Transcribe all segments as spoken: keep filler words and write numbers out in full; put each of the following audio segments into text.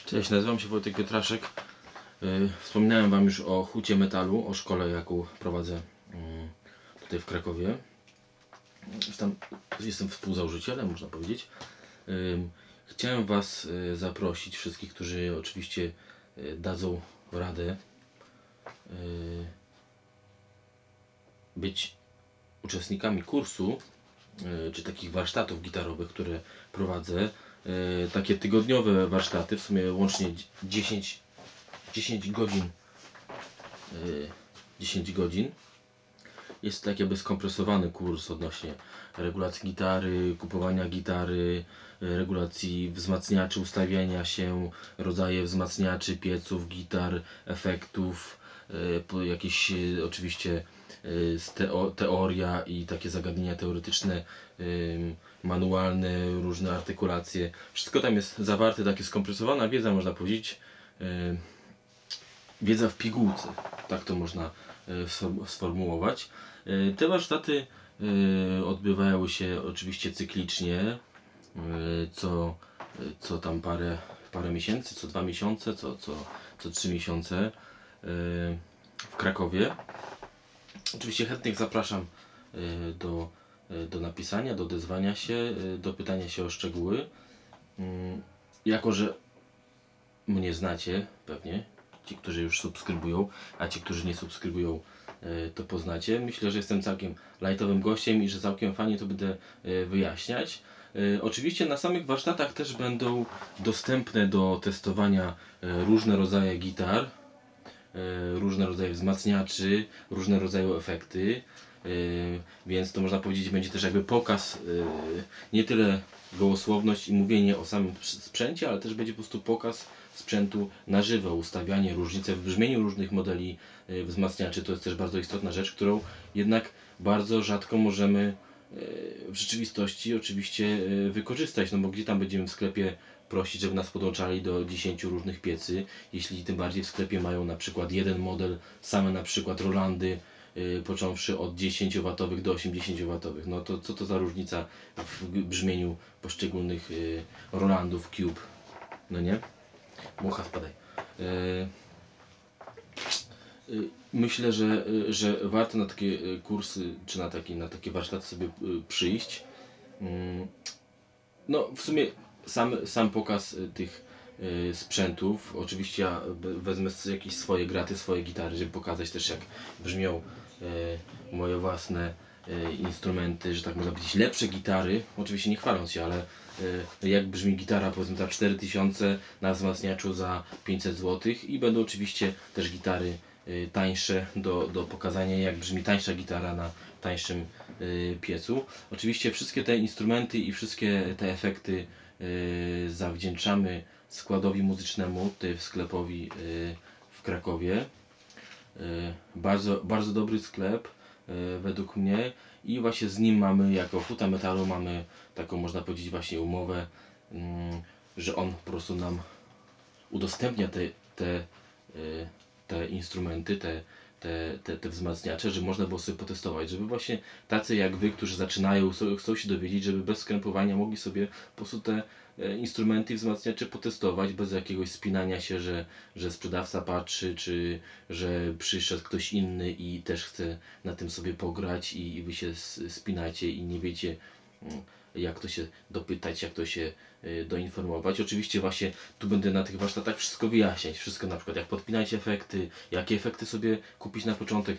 Cześć, nazywam się Wojtek Pietraszek. Wspominałem Wam już o Hucie Metalu, o szkole, jaką prowadzę tutaj w Krakowie. Tam jestem współzałożycielem, można powiedzieć. Chciałem Was zaprosić, wszystkich, którzy oczywiście dadzą radę być uczestnikami kursu, czy takich warsztatów gitarowych, które prowadzę. Takie tygodniowe warsztaty, w sumie łącznie dziesięć, dziesięć godzin. dziesięć godzin. Jest tak jakby skompresowany kurs odnośnie regulacji gitary, kupowania gitary, regulacji wzmacniaczy, ustawiania się, rodzaje wzmacniaczy, pieców, gitar, efektów, jakieś oczywiście teoria i takie zagadnienia teoretyczne, manualne, różne artykulacje. Wszystko tam jest zawarte, takie skompresowana wiedza, można powiedzieć. Wiedza w pigułce, tak to można sformułować. Te warsztaty odbywają się oczywiście cyklicznie, co, co tam parę, parę miesięcy, co dwa miesiące, co, co, co trzy miesiące w Krakowie. Oczywiście chętnych zapraszam do, do napisania, do odezwania się, do pytania się o szczegóły. Jako że mnie znacie pewnie, ci, którzy już subskrybują, a ci, którzy nie subskrybują, to poznacie. Myślę, że jestem całkiem lajtowym gościem i że całkiem fajnie to będę wyjaśniać. Oczywiście na samych warsztatach też będą dostępne do testowania różne rodzaje gitar, różne rodzaje wzmacniaczy, różne rodzaje efekty, więc to można powiedzieć będzie też jakby pokaz, nie tyle gołosłowność i mówienie o samym sprzęcie, ale też będzie po prostu pokaz sprzętu na żywo, ustawianie, różnice w brzmieniu różnych modeli wzmacniaczy. To jest też bardzo istotna rzecz, którą jednak bardzo rzadko możemy w rzeczywistości oczywiście wykorzystać, no bo gdzie tam będziemy w sklepie prosić, żeby nas podłączali do dziesięciu różnych piecy, jeśli tym bardziej w sklepie mają na przykład jeden model, same na przykład Rolandy, począwszy od dziesięciowatowych do osiemdziesięciowatowych. No to co to za różnica w brzmieniu poszczególnych Rolandów, Cube, no nie? Mucha, spadaj. Myślę, że, że warto na takie kursy, czy na takie, na takie warsztaty sobie przyjść. No w sumie sam, sam pokaz tych sprzętów, oczywiście ja wezmę jakieś swoje graty, swoje gitary, żeby pokazać też, jak brzmią moje własne instrumenty, że tak można powiedzieć, lepsze gitary, oczywiście nie chwaląc się, ale jak brzmi gitara powiedzmy za cztery tysiące na wzmacniaczu za pięćset złotych, i będą oczywiście też gitary tańsze do, do pokazania, jak brzmi tańsza gitara na tańszym piecu. Oczywiście wszystkie te instrumenty i wszystkie te efekty zawdzięczamy składowi muzycznemu, tutaj w sklepowi w Krakowie. Bardzo, bardzo dobry sklep według mnie, i właśnie z nim mamy, jako Huta Metalu, mamy taką, można powiedzieć, właśnie umowę, że on po prostu nam udostępnia te, te, te instrumenty, te, te, te, te wzmacniacze, żeby można było sobie potestować, żeby właśnie tacy jak Wy, którzy zaczynają, chcą się dowiedzieć, żeby bez skrępowania mogli sobie po prostu te instrumenty i wzmacniacze potestować, bez jakiegoś spinania się, że, że sprzedawca patrzy, czy że przyszedł ktoś inny i też chce na tym sobie pograć, i, i Wy się spinacie i nie wiecie, jak to się dopytać, jak to się doinformować. Oczywiście właśnie tu będę na tych warsztatach wszystko wyjaśniać, wszystko, na przykład jak podpinać efekty, jakie efekty sobie kupić na początek.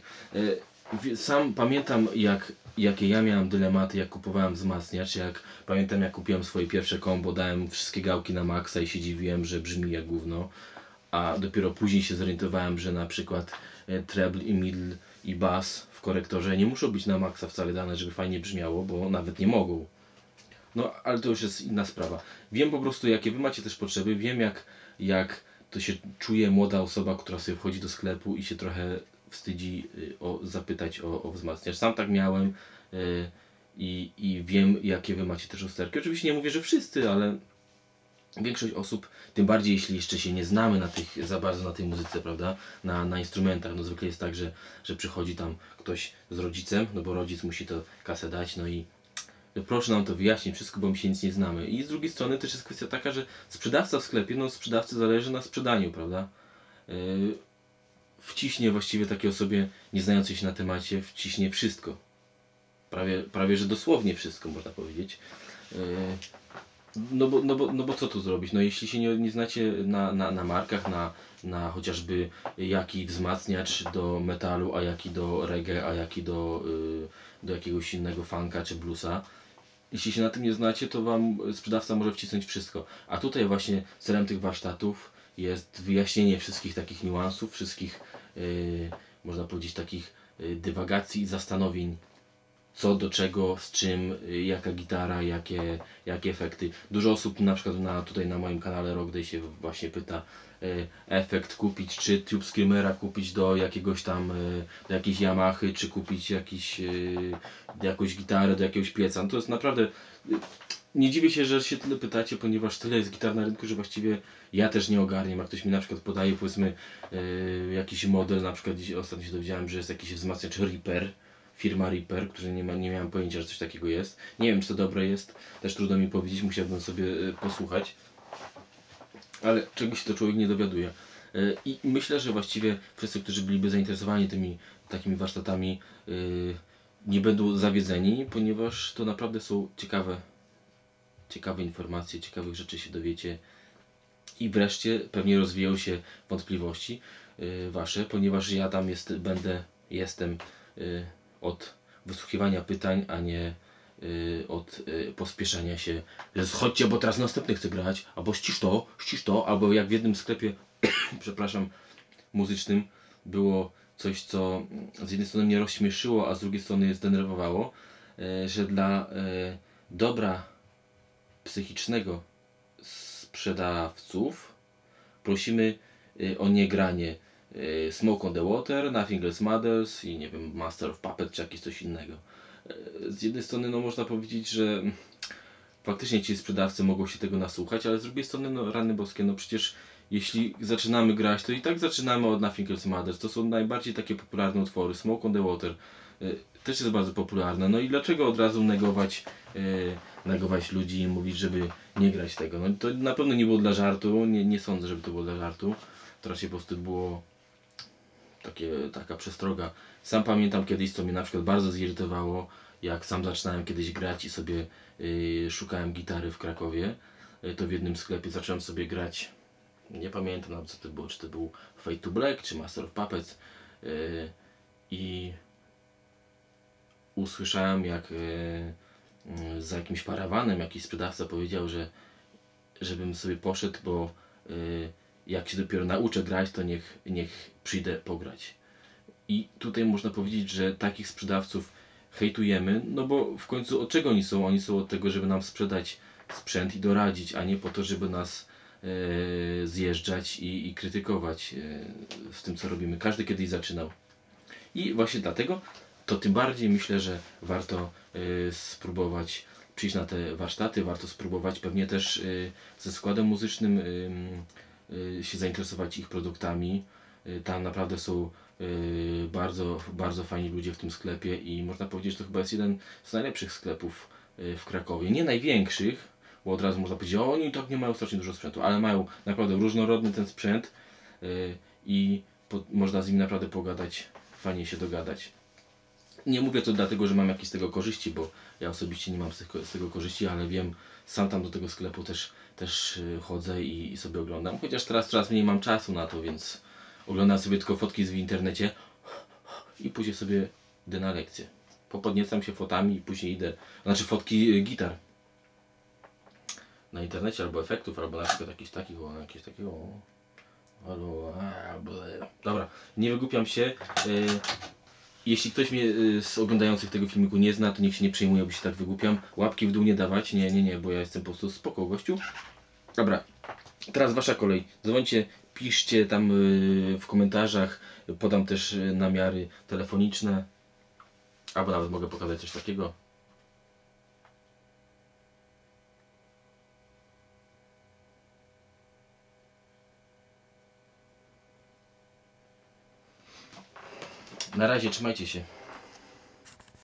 Sam pamiętam, jak, jakie ja miałem dylematy, jak kupowałem wzmacniacz, jak pamiętam, jak kupiłem swoje pierwsze combo, dałem wszystkie gałki na maksa i się dziwiłem, że brzmi jak gówno, a dopiero później się zorientowałem, że na przykład treble i middle i bass w korektorze nie muszą być na maksa wcale dane, żeby fajnie brzmiało, bo nawet nie mogą. No, ale to już jest inna sprawa. Wiem po prostu, jakie Wy macie też potrzeby, wiem jak, jak to się czuje młoda osoba, która sobie wchodzi do sklepu i się trochę wstydzi o, zapytać o, o wzmacniacz. Sam tak miałem yy, i, i wiem, jakie Wy macie też usterki. Oczywiście nie mówię, że wszyscy, ale większość osób, tym bardziej jeśli jeszcze się nie znamy na tych, za bardzo na tej muzyce, prawda, na, na instrumentach. No zwykle jest tak, że, że przychodzi tam ktoś z rodzicem, no bo rodzic musi to kasę dać, no i że proszę nam to wyjaśnić wszystko, bo my się nic nie znamy. I z drugiej strony też jest kwestia taka, że sprzedawca w sklepie, no sprzedawcy zależy na sprzedaniu, prawda? Yy, wciśnie właściwie takiej osobie nie znającej się na temacie, wciśnie wszystko. Prawie, prawie że dosłownie wszystko, można powiedzieć. Yy, no, bo, no, bo, no bo co tu zrobić? No jeśli się nie, nie znacie na, na, na markach, na, na chociażby jaki wzmacniacz do metalu, a jaki do reggae, a jaki do, yy, do jakiegoś innego funka czy bluesa, jeśli się na tym nie znacie, to wam sprzedawca może wcisnąć wszystko. A tutaj właśnie celem tych warsztatów jest wyjaśnienie wszystkich takich niuansów, wszystkich, yy, można powiedzieć, takich yy, dywagacji i zastanowień, co do czego, z czym, yy, jaka gitara, jakie, jakie efekty. Dużo osób na przykład na, tutaj na moim kanale Rock Day się właśnie pyta, yy, efekt kupić, czy Tube Screamera kupić do jakiegoś tam, yy, do jakiejś Yamahy, czy kupić jakiś, yy, jakąś gitarę do jakiegoś pieca. No to jest naprawdę... Yy, nie dziwię się, że się tyle pytacie, ponieważ tyle jest gitar na rynku, że właściwie ja też nie ogarniam. Jak ktoś mi na przykład podaje, powiedzmy, yy, jakiś model, na przykład dziś, ostatnio się dowiedziałem, że jest jakiś wzmacniacz Reaper, firma Reaper, który nie, ma, nie miałem pojęcia, że coś takiego jest. Nie wiem, czy to dobre jest, też trudno mi powiedzieć, musiałbym sobie yy, posłuchać. Ale czegoś się to człowiek nie dowiaduje. Yy, I myślę, że właściwie wszyscy, którzy byliby zainteresowani tymi takimi warsztatami, yy, nie będą zawiedzeni, ponieważ to naprawdę są ciekawe ciekawe informacje, ciekawych rzeczy się dowiecie i wreszcie pewnie rozwijają się wątpliwości yy, wasze, ponieważ ja tam jest, będę, jestem yy, od wysłuchiwania pytań, a nie yy, od yy, pospieszania się, że schodźcie, bo teraz następny chcę grać, albo ścisz to, ścisz to, albo jak w jednym sklepie, przepraszam, muzycznym było coś, co z jednej strony mnie rozśmieszyło, a z drugiej strony zdenerwowało, yy, że dla yy, dobra psychicznego sprzedawców prosimy y, o niegranie y, Smoke on the Water, Nothing Else Matters i nie wiem, Master of Puppets czy jakieś coś innego. Y, z jednej strony no można powiedzieć, że faktycznie ci sprzedawcy mogą się tego nasłuchać, ale z drugiej strony no rany boskie, no przecież jeśli zaczynamy grać, to i tak zaczynamy od Nothing Else Matters. To są najbardziej takie popularne utwory. Smoke on the Water y, też jest bardzo popularne. No i dlaczego od razu negować y, negować ludzi i mówić, żeby nie grać tego? No to na pewno nie było dla żartu, nie, nie sądzę, żeby to było dla żartu. To raczej po prostu było takie, taka przestroga. Sam pamiętam kiedyś, co mnie na przykład bardzo zirytowało, jak sam zaczynałem kiedyś grać i sobie y, szukałem gitary w Krakowie, y, to w jednym sklepie zacząłem sobie grać, nie pamiętam nawet co to było, czy to był Fade to Black, czy Master of Puppets y, i usłyszałem, jak y, za jakimś parawanem jakiś sprzedawca powiedział, że żebym sobie poszedł, bo y, jak się dopiero nauczę grać, to niech, niech przyjdę pograć. I tutaj można powiedzieć, że takich sprzedawców hejtujemy, no bo w końcu od czego oni są? Oni są od tego, żeby nam sprzedać sprzęt i doradzić, a nie po to, żeby nas y, zjeżdżać i, i krytykować y, w tym, co robimy. Każdy kiedyś zaczynał. I właśnie dlatego to tym bardziej myślę, że warto y, spróbować przyjść na te warsztaty, warto spróbować pewnie też y, ze składem muzycznym y, y, się zainteresować ich produktami. Y, tam naprawdę są y, bardzo, bardzo fajni ludzie w tym sklepie i można powiedzieć, że to chyba jest jeden z najlepszych sklepów y, w Krakowie. Nie największych, bo od razu można powiedzieć, o oni tak nie mają strasznie dużo sprzętu, ale mają naprawdę różnorodny ten sprzęt y, i po, można z nimi naprawdę pogadać, fajnie się dogadać. Nie mówię to dlatego, że mam jakieś z tego korzyści, bo ja osobiście nie mam z tego, z tego korzyści, ale wiem, sam tam do tego sklepu też, też chodzę i, i sobie oglądam. Chociaż teraz coraz mniej mam czasu na to, więc oglądam sobie tylko fotki w internecie i później sobie idę na lekcję. Popodniecam się fotami i później idę, znaczy fotki gitar na internecie, albo efektów, albo na przykład jakichś takich, o, jakieś takiego. Albo, a, dobra, nie wygłupiam się. Yy, Jeśli ktoś mnie y, z oglądających tego filmiku nie zna, to niech się nie przejmuje, bo się tak wygłupiam. Łapki w dół nie dawać, nie, nie, nie, bo ja jestem po prostu spoko gościu. Dobra, teraz wasza kolej. Dzwońcie, piszcie tam y, w komentarzach, podam też y, namiary telefoniczne. Albo nawet mogę pokazać coś takiego. Na razie, trzymajcie się.